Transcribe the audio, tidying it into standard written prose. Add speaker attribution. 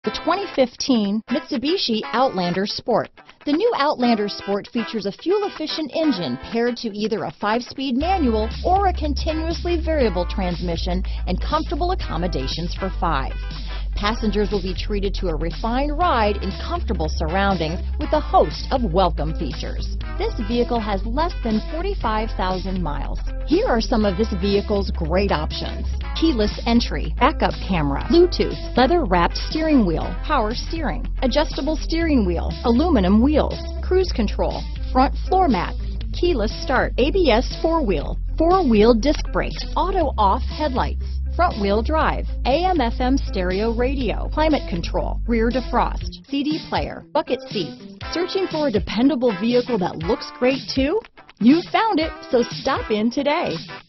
Speaker 1: The 2015 Mitsubishi Outlander Sport. The new Outlander Sport features a fuel-efficient engine paired to either a 5-speed manual or a continuously variable transmission and comfortable accommodations for 5. Passengers will be treated to a refined ride in comfortable surroundings with a host of welcome features. This vehicle has less than 45,000 miles. Here are some of this vehicle's great options: keyless entry, backup camera, Bluetooth, leather-wrapped steering wheel, power steering, adjustable steering wheel, aluminum wheels, cruise control, front floor mats, keyless start, ABS 4-wheel, 4-wheel disc brakes, auto-off headlights, front-wheel drive, AM/FM stereo radio, climate control, rear defrost, CD player, bucket seats. Searching for a dependable vehicle that looks great too? You found it, so stop in today.